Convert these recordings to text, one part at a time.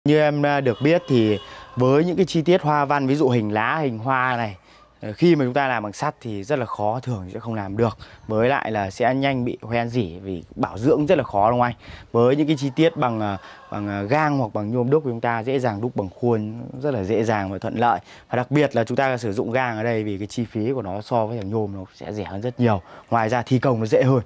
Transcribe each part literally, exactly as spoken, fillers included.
Như em được biết thì với những cái chi tiết hoa văn, ví dụ hình lá, hình hoa này, khi mà chúng ta làm bằng sắt thì rất là khó, thường sẽ không làm được. Với lại là sẽ nhanh bị hoen rỉ vì bảo dưỡng rất là khó, đúng không anh? Với những cái chi tiết bằng bằng gang hoặc bằng nhôm đúc, chúng ta dễ dàng đúc bằng khuôn, rất là dễ dàng và thuận lợi. Và đặc biệt là chúng ta sử dụng gang ở đây vì cái chi phí của nó so với thằng nhôm nó sẽ rẻ hơn rất nhiều. Ngoài ra thi công nó dễ hơn.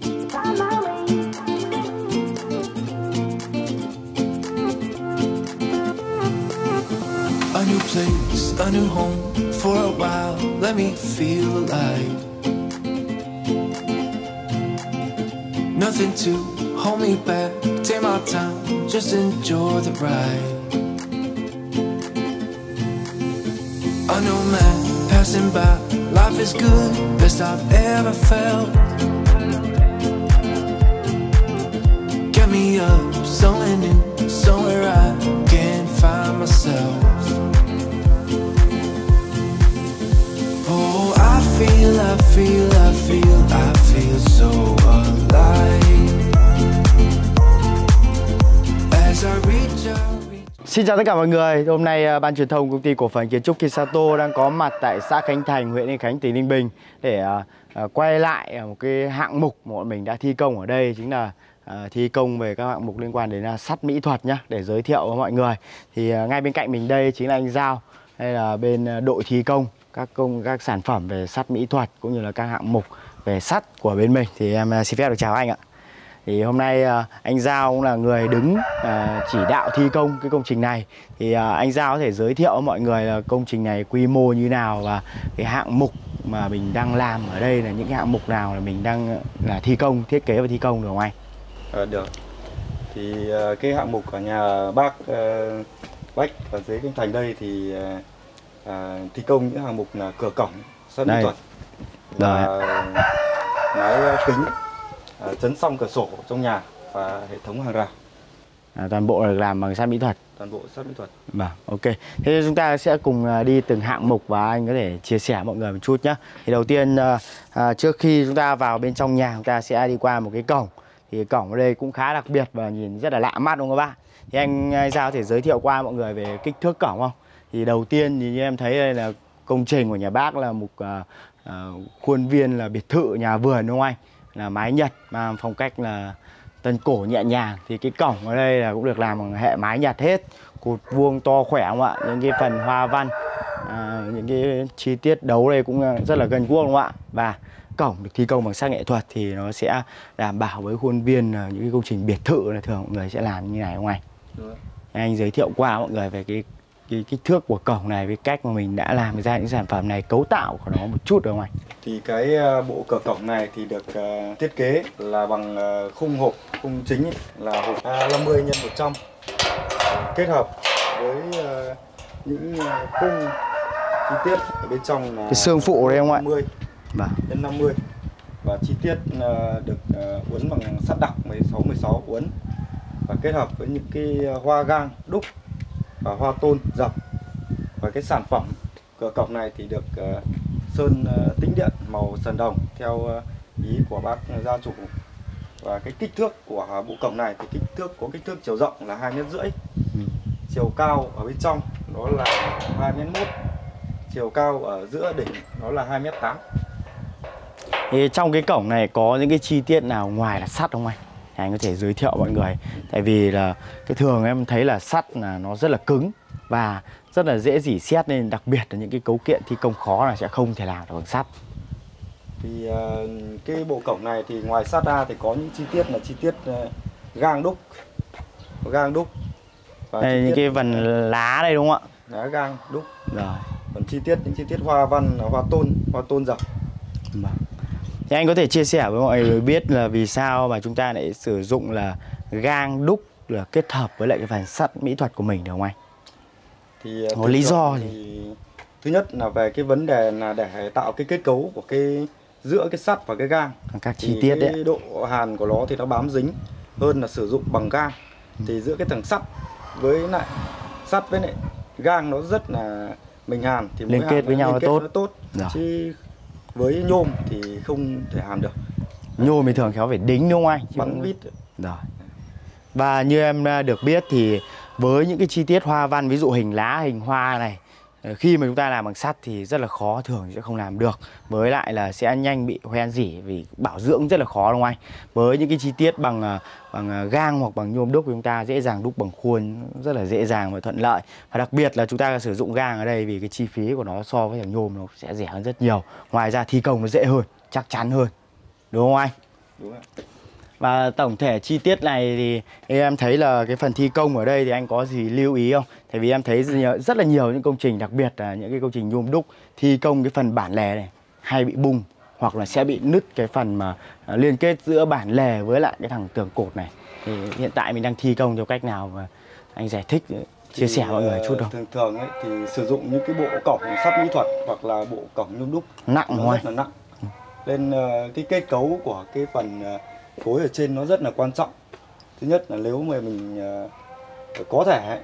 A new place, a new home for a while, let me feel alive. Nothing to hold me back, take my time, just enjoy the ride. A new man passing by, life is good, best I've ever felt. Get me up, somewhere new, somewhere I can find myself. Oh, I feel, I feel, I feel, I feel so alive. As I reach out. Xin chào tất cả mọi người. Hôm nay ban truyền thông công ty cổ phần kiến trúc Kisato đang có mặt tại xã Khánh Thành, huyện Yên Khánh, tỉnh Ninh Bình để uh, uh, quay lại một cái hạng mục mà bọn mình đã thi công ở đây, chính là uh, thi công về các hạng mục liên quan đến uh, sắt mỹ thuật nhá, để giới thiệu với mọi người. Thì uh, ngay bên cạnh mình đây chính là anh Giao, đây là bên uh, đội thi công các công các sản phẩm về sắt mỹ thuật cũng như là các hạng mục về sắt của bên mình. Thì em uh, xin phép được chào anh ạ. Thì hôm nay uh, anh Giao cũng là người đứng uh, chỉ đạo thi công cái công trình này. Thì uh, anh Giao có thể giới thiệu với mọi người là công trình này quy mô như nào và cái hạng mục mà mình đang làm ở đây là những cái hạng mục nào là mình đang là thi công, thiết kế và thi công được không anh? À, được. Thì uh, cái hạng mục ở nhà bác uh, Bách ở dưới Khánh Thành đây thì uh, uh, thi công những hạng mục là cửa cổng sắt mỹ thuật, và mái kính, uh, chấn song cửa sổ trong nhà và hệ thống hàng rào. À, toàn bộ là làm bằng sắt mỹ thuật. Toàn bộ sắt mỹ thuật. Vâng, ok. Thế chúng ta sẽ cùng đi từng hạng mục và anh có thể chia sẻ mọi người một chút nhé. Thì đầu tiên uh, trước khi chúng ta vào bên trong nhà, chúng ta sẽ đi qua một cái cổng. Thì cổng ở đây cũng khá đặc biệt và nhìn rất là lạ mắt đúng không các bạn? Thì anh, anh Giao có thể giới thiệu qua mọi người về kích thước cổng không? Thì đầu tiên thì như em thấy đây là công trình của nhà bác là một uh, uh, khuôn viên là biệt thự nhà vườn đúng không anh? Là mái Nhật mang phong cách là tân cổ nhẹ nhàng. Thì cái cổng ở đây là cũng được làm bằng hệ mái Nhật hết, cột vuông to khỏe không ạ? Những cái phần hoa văn, à, những cái chi tiết đấu đây cũng rất là gần guốc đúng không ạ? Và cổng được thi công bằng sắt nghệ thuật thì nó sẽ đảm bảo với khuôn viên những cái công trình biệt thự là thường mọi người sẽ làm như này không anh? Đúng. Anh giới thiệu qua mọi người về cái cái kích thước của cổng này, với cách mà mình đã làm ra những sản phẩm này, cấu tạo của nó một chút được không anh? Thì cái bộ cửa cổng này thì được uh, thiết kế là bằng uh, khung hộp, khung chính ấy, là hộp A năm mươi nhân một trăm, uh, kết hợp với uh, những uh, khung chi tiết ở bên trong là cái xương phụ đây không ạ? năm mươi nhân năm mươi, và chi tiết uh, được uh, uốn bằng sắt đặc mười sáu mười sáu uốn, và kết hợp với những cái hoa gang đúc và hoa tôn dập. Và cái sản phẩm cửa cổng này thì được uh, sơn uh, tĩnh điện màu sần đồng theo uh, ý của bác gia chủ. Và cái kích thước của bộ cổng này thì kích thước có kích thước chiều rộng là hai mét rưỡi, ừ. chiều cao ở bên trong đó là hai mét mốt, chiều cao ở giữa đỉnh đó là hai mét tám. Thì trong cái cổng này có những cái chi tiết nào ngoài là sắt không anh? Anh có thể giới thiệu mọi người. Tại vì là cái thường em thấy là sắt là nó rất là cứng và rất là dễ rỉ sét, nên đặc biệt là những cái cấu kiện thi công khó là sẽ không thể làm được bằng sắt. Thì uh, cái bộ cổng này thì ngoài sắt ra thì có những chi tiết là chi tiết uh, gang đúc, gang đúc. Và đây những cái phần lá đây đúng không ạ? Lá gang đúc. Rồi. Còn chi tiết những chi tiết hoa văn là hoa tôn, hoa tôn dập. Vâng. Thì anh có thể chia sẻ với mọi người biết là vì sao mà chúng ta lại sử dụng là gang đúc là kết hợp với lại cái phần sắt mỹ thuật của mình được không anh? Thì có lý do gì? Thì thứ nhất là về cái vấn đề là để tạo cái kết cấu của cái giữa cái sắt và cái gang, các chi tiết cái đấy, độ hàn của nó thì nó bám dính hơn là sử dụng bằng gang. Ừ. Thì giữa cái tầng sắt với lại sắt với lại gang nó rất là mình hàn thì liên kết với nhau liên là kết tốt. Nó tốt. Chứ với nhôm thì không thể hàn được. Nhôm thì thường khéo phải đính đúng không anh? Bắn vít. Rồi. Và như em được biết thì với những cái chi tiết hoa văn, ví dụ hình lá, hình hoa này, khi mà chúng ta làm bằng sắt thì rất là khó, thường sẽ không làm được. Với lại là sẽ nhanh bị hoen rỉ vì bảo dưỡng rất là khó đúng không anh? Với những cái chi tiết bằng bằng gang hoặc bằng nhôm đúc thì chúng ta dễ dàng đúc bằng khuôn, rất là dễ dàng và thuận lợi. Và đặc biệt là chúng ta sử dụng gang ở đây vì cái chi phí của nó so với thằng nhôm nó sẽ rẻ hơn rất nhiều. Ngoài ra thi công nó dễ hơn, chắc chắn hơn. Đúng không anh? Đúng ạ. Và tổng thể chi tiết này thì em thấy là cái phần thi công ở đây thì anh có gì lưu ý không? Tại vì em thấy rất là nhiều những công trình, đặc biệt là những cái công trình nhôm đúc thi công cái phần bản lề này hay bị bung hoặc là sẽ bị nứt cái phần mà liên kết giữa bản lề với lại cái thằng tường cột này. Thì hiện tại mình đang thi công theo cách nào mà anh giải thích, chia sẻ mọi người chút không? Thường thường ấy thì sử dụng những cái bộ cổng sắt mỹ thuật hoặc là bộ cổng nhôm đúc nặng nó thôi. rất là nặng. Nên uh, cái kết cấu của cái phần uh, khối ở trên nó rất là quan trọng. Thứ nhất là nếu mà mình uh, có thể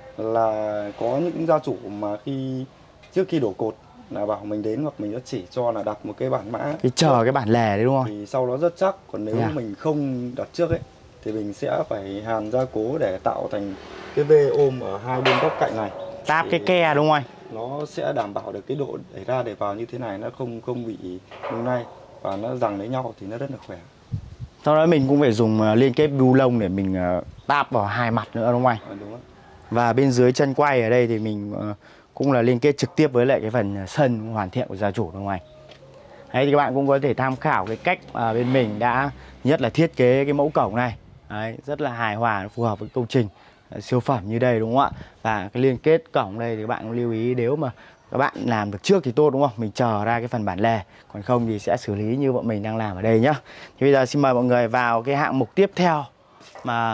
là có những gia chủ mà khi trước khi đổ cột là bảo mình đến hoặc mình đã chỉ cho là đặt một cái bản mã cái chờ cái bản lề đấy đúng không? Thì sau đó rất chắc. Còn nếu yeah. mình không đặt trước ấy thì mình sẽ phải hàn gia cố để tạo thành cái vê ôm ở hai bên góc cạnh này, táp cái ke đúng không anh? Nó sẽ đảm bảo được cái độ đẩy ra để vào như thế này, nó không không bị nung nay và nó giằng lấy nhau thì nó rất là khỏe. Sau đó mình cũng phải dùng liên kết bu lông để mình táp vào hai mặt nữa đúng không anh? À, đúng rồi. Và bên dưới chân quay ở đây thì mình cũng là liên kết trực tiếp với lại cái phần sân hoàn thiện của gia chủ đúng không anh? Đấy thì các bạn cũng có thể tham khảo cái cách mà bên mình đã nhất là thiết kế cái mẫu cổng này. Đấy, rất là hài hòa, phù hợp với công trình siêu phẩm như đây đúng không ạ? Và cái liên kết cổng đây thì các bạn cũng lưu ý, nếu mà các bạn làm được trước thì tốt đúng không? Mình chờ ra cái phần bản lề, còn không thì sẽ xử lý như bọn mình đang làm ở đây nhá. Thì bây giờ xin mời mọi người vào cái hạng mục tiếp theo mà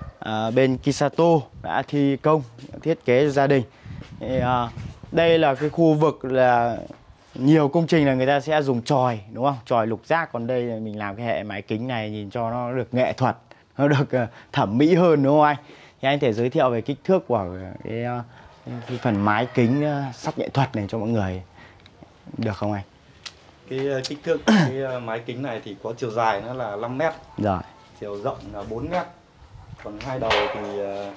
à, bên Kisato đã thi công thiết kế cho gia đình. Thì, à, đây là cái khu vực là nhiều công trình là người ta sẽ dùng chòi đúng không? Chòi lục giác, còn đây là mình làm cái hệ mái kính này nhìn cho nó được nghệ thuật, nó được uh, thẩm mỹ hơn đúng không anh? Thì anh thể giới thiệu về kích thước của cái, cái phần mái kính uh, sắt nghệ thuật này cho mọi người được không anh? Cái uh, kích thước cái uh, mái kính này thì có chiều dài nó là năm mét, rồi chiều rộng là bốn mét, còn hai đầu thì uh,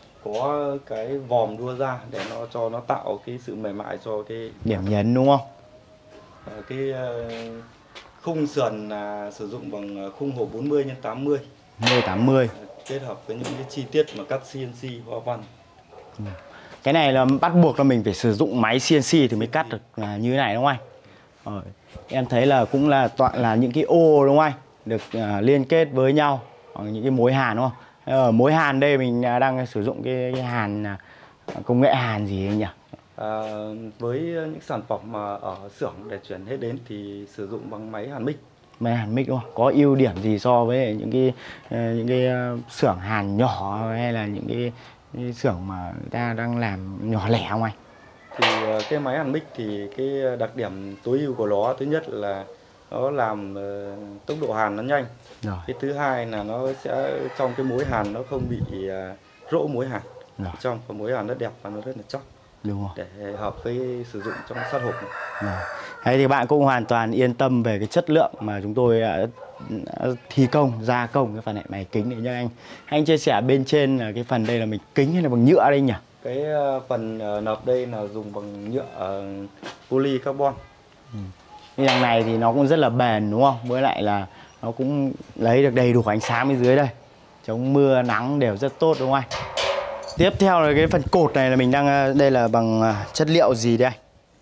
có cái vòm đua ra để nó cho nó tạo cái sự mềm mại cho cái điểm nhấn đúng không? Uh, cái uh, khung sườn là sử dụng bằng khung hộp bốn mươi nhân tám mươi, mười tám mươi, kết hợp với những cái chi tiết mà cắt xê en xê hoa văn. Ừ. Cái này là bắt buộc là mình phải sử dụng máy xê en xê thì mới cắt được là như thế này đúng không anh? Rồi. Em thấy là cũng là toàn là những cái ô đúng không anh? Được uh, liên kết với nhau bằng những cái mối hàn đúng không? Ở mối hàn đây mình đang sử dụng cái, cái hàn công nghệ hàn gì anh nhỉ? À, với những sản phẩm mà ở xưởng để chuyển hết đến thì sử dụng bằng máy hàn mic. Máy hàn mic đúng không? Có ưu điểm gì so với những cái những cái xưởng hàn nhỏ hay là những cái, cái xưởng mà người ta đang làm nhỏ lẻ không anh? Thì cái máy hàn mic thì cái đặc điểm tối ưu của nó, thứ nhất là nó làm uh, tốc độ hàn nó nhanh. Rồi. Cái thứ hai là nó sẽ trong cái mối hàn nó không bị uh, rỗ mối hàn. Rồi. Trong và mối hàn rất đẹp và nó rất là chắc. Đúng rồi. Để hợp với sử dụng trong sắt hộp này. Rồi. Đấy thì bạn cũng hoàn toàn yên tâm về cái chất lượng mà chúng tôi đã, đã thi công, gia công cái phần này máy kính này nha anh. Anh chia sẻ bên trên là cái phần đây là mình kính hay là bằng nhựa đây nhỉ? Cái phần nợp đây là dùng bằng nhựa poly carbon. Ừ. Cái đằng này thì nó cũng rất là bền đúng không? Với lại là nó cũng lấy được đầy đủ ánh sáng bên dưới đây, chống mưa nắng đều rất tốt đúng không anh? Tiếp theo là cái phần cột này là mình đang, đây là bằng chất liệu gì đây anh?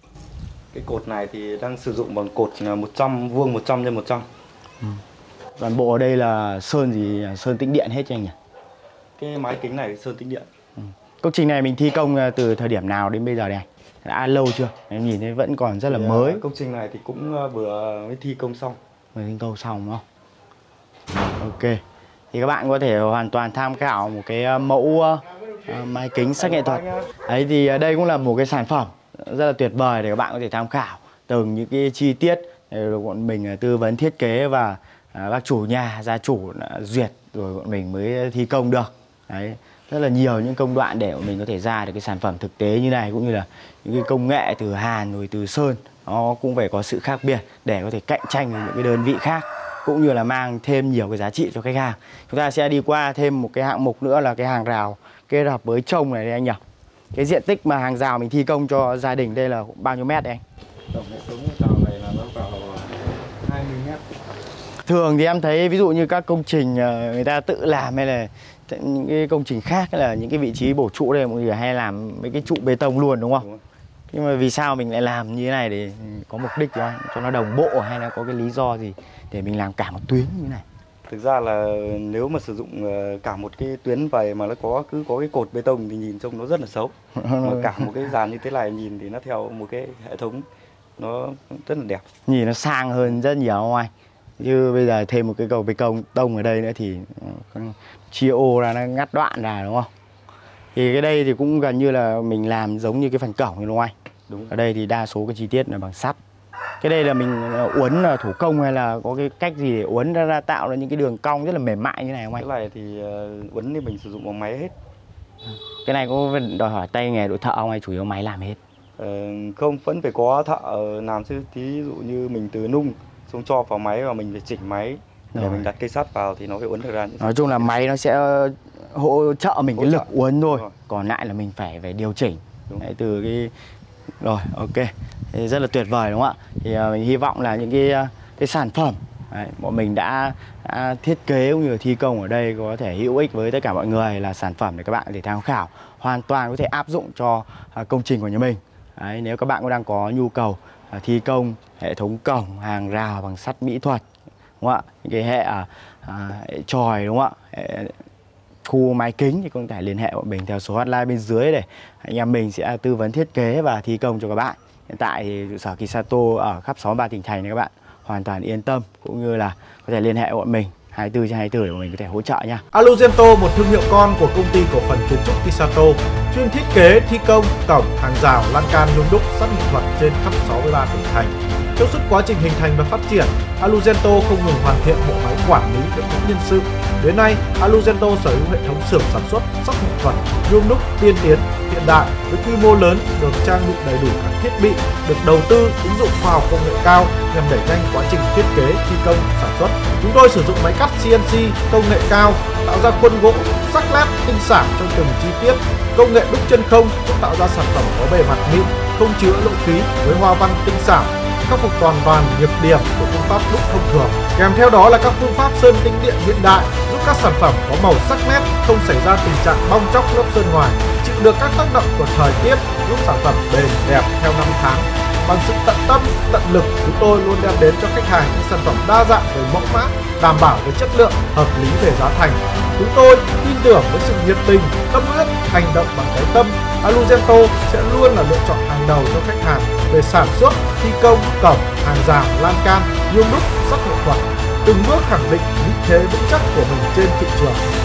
Cái cột này thì đang sử dụng bằng cột một trăm vuông một trăm nhân một trăm. Ừ. Toàn bộ ở đây là sơn gì, sơn tĩnh điện hết cho anh nhỉ? Cái mái kính này sơn tĩnh điện. Ừ. Công trình này mình thi công từ thời điểm nào đến bây giờ đây anh? Đã lâu chưa? Em nhìn thấy vẫn còn rất là thì, mới. Công trình này thì cũng vừa mới thi công xong. Mới thi công xong đúng không? Ok. Thì các bạn có thể hoàn toàn tham khảo một cái mẫu uh, mái kính sắt nghệ thuật. Đấy thì đây cũng là một cái sản phẩm rất là tuyệt vời để các bạn có thể tham khảo từng những cái chi tiết để bọn mình tư vấn thiết kế và uh, các chủ nhà, gia chủ duyệt rồi bọn mình mới thi công được. Đấy, rất là nhiều những công đoạn để bọn mình có thể ra được cái sản phẩm thực tế như này, cũng như là những cái công nghệ từ hàn rồi từ sơn nó cũng phải có sự khác biệt để có thể cạnh tranh với những cái đơn vị khác, cũng như là mang thêm nhiều cái giá trị cho khách hàng. Chúng ta sẽ đi qua thêm một cái hạng mục nữa là cái hàng rào kết hợp với trồng này đây anh nhỉ. Cái diện tích mà hàng rào mình thi công cho gia đình đây là bao nhiêu mét đấy anh? Tổng hệ thống rào này là nó vào hai mươi mét. Thường thì em thấy ví dụ như các công trình người ta tự làm hay là những cái công trình khác, hay là những cái vị trí bổ trụ đây mọi người hay làm mấy cái trụ bê tông luôn đúng không? Đúng. Nhưng mà vì sao mình lại làm như thế này, để có mục đích cho cho nó đồng bộ hay là có cái lý do gì để mình làm cả một tuyến như thế này? Thực ra là nếu mà sử dụng cả một cái tuyến vầy mà nó có cứ có cái cột bê tông thì nhìn trông nó rất là xấu. Mà cả một cái dàn như thế này nhìn thì nó theo một cái hệ thống nó rất là đẹp. Nhìn nó sang hơn rất nhiều không anh? Chứ bây giờ thêm một cái cầu bê tông ở đây nữa thì chia ô ra, nó ngắt đoạn ra đúng không? Thì cái đây thì cũng gần như là mình làm giống như cái phần cổng đúng không anh? Đúng. Ở đây thì đa số cái chi tiết là bằng sắt. Cái đây là mình uốn là thủ công hay là có cái cách gì để uốn ra, ra tạo ra những cái đường cong rất là mềm mại như này không anh? Cái này thì uốn thì mình sử dụng bằng máy hết. Cái này có đòi hỏi tay nghề đội thợ không hay chủ yếu máy làm hết? Ờ, không, vẫn phải có thợ làm chứ. Thí dụ như mình từ nung xong cho vào máy và mình phải chỉnh máy để rồi mình đặt cây sắt vào thì nó phải uốn được ra. Nói chung là máy nó sẽ hỗ trợ mình hỗ cái trợ. lực uốn thôi. Rồi. Còn lại là mình phải phải điều chỉnh. Đấy, từ cái rồi ok. Thì rất là tuyệt vời đúng không ạ? Thì uh, mình hy vọng là những cái uh, cái sản phẩm đấy, bọn mình đã, đã thiết kế cũng như thi công ở đây có thể hữu ích với tất cả mọi người, là sản phẩm để các bạn để tham khảo, hoàn toàn có thể áp dụng cho uh, công trình của nhà mình. Đấy, nếu các bạn cũng đang có nhu cầu uh, thi công hệ thống cổng, hàng rào bằng sắt mỹ thuật đúng không ạ? Những cái hệ, uh, uh, hệ chòi đúng không ạ? Hệ, khu mái kính thì cũng có thể liên hệ bọn mình theo số hotline bên dưới để anh em mình sẽ tư vấn thiết kế và thi công cho các bạn. Hiện tại thì trụ sở Kisato ở khắp sáu mươi ba tỉnh thành này các bạn hoàn toàn yên tâm, cũng như là có thể liên hệ bọn mình hai mươi tư trên hai mươi tư để bọn mình có thể hỗ trợ nha. Alugento, một thương hiệu con của công ty cổ phần kiến trúc Kisato, chuyên thiết kế, thi công cổng, hàng rào, lan can, nhôm đúc, sắt nghệ thuật trên khắp sáu mươi ba tỉnh thành. Trong suốt quá trình hình thành và phát triển, Alugento không ngừng hoàn thiện bộ máy quản lý đội ngũ nhân sự. Đến nay, Alugento sở hữu hệ thống xưởng sản xuất sắt nghệ thuật, nhôm đúc tiên tiến, hiện đại với quy mô lớn, được trang bị đầy đủ các thiết bị, được đầu tư ứng dụng khoa học công nghệ cao nhằm đẩy nhanh quá trình thiết kế, thi công, sản xuất. Chúng tôi sử dụng máy cắt xê en xê công nghệ cao tạo ra khuôn gỗ sắc nét tinh xảo trong từng chi tiết, công nghệ đúc chân không giúp tạo ra sản phẩm có bề mặt mịn, không chứa lỗ khí với hoa văn tinh xảo, khắc phục hoàn toàn nhược điểm của phương pháp đúc thông thường. Kèm theo đó là các phương pháp sơn tĩnh điện hiện đại giúp các sản phẩm có màu sắc nét, không xảy ra tình trạng bong tróc lớp sơn ngoài, chịu được các tác động của thời tiết, giúp sản phẩm bền đẹp theo năm tháng. Bằng sự tận tâm, tận lực, chúng tôi luôn đem đến cho khách hàng những sản phẩm đa dạng về mẫu mã, đảm bảo về chất lượng, hợp lý về giá thành. Chúng tôi tin tưởng với sự nhiệt tình, tâm huyết, hành động bằng cái tâm, Alugento sẽ luôn là lựa chọn hàng đầu cho khách hàng về sản xuất, thi công, cổng, hàng rào, lan can, nhôm đúc, sắt nghệ thuật, từng bước khẳng định vị thế vững chắc của mình trên thị trường.